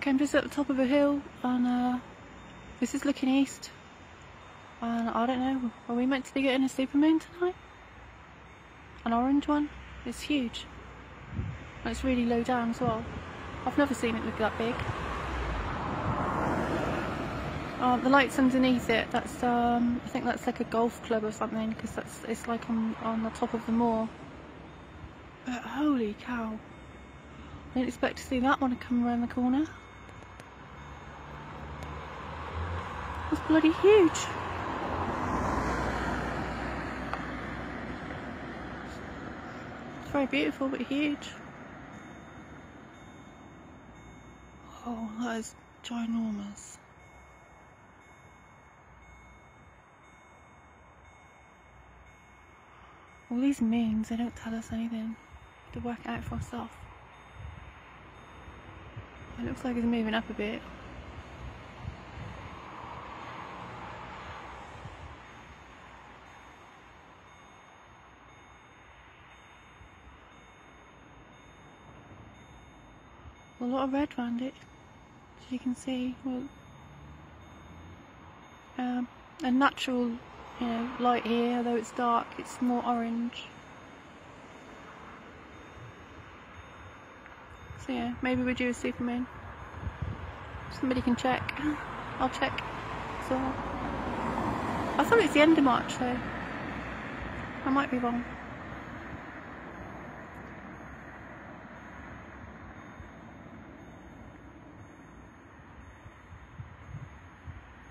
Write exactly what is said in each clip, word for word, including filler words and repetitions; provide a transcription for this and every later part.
Okay, I'm just at the top of a hill, and uh, this is looking east. And I don't know, are we meant to be getting a supermoon tonight? An orange one? It's huge. And it's really low down as well. I've never seen it look that big. Uh, the lights underneath it, that's um, I think that's like a golf club or something, because that's it's like on, on the top of the moor. But holy cow. I didn't expect to see that one come around the corner. That's bloody huge. It's very beautiful but huge. Oh, that is ginormous. All these moons, they don't tell us anything. To work it out for ourselves. It looks like it's moving up a bit. A lot of red around it, as you can see. Well, um, a natural, you know, light here, although it's dark, it's more orange. So yeah, maybe we're due a supermoon. Somebody can check. I'll check. So I thought it's the end of March, though. I might be wrong.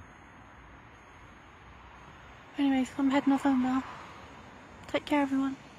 Anyways, I'm heading off home now. Take care, everyone.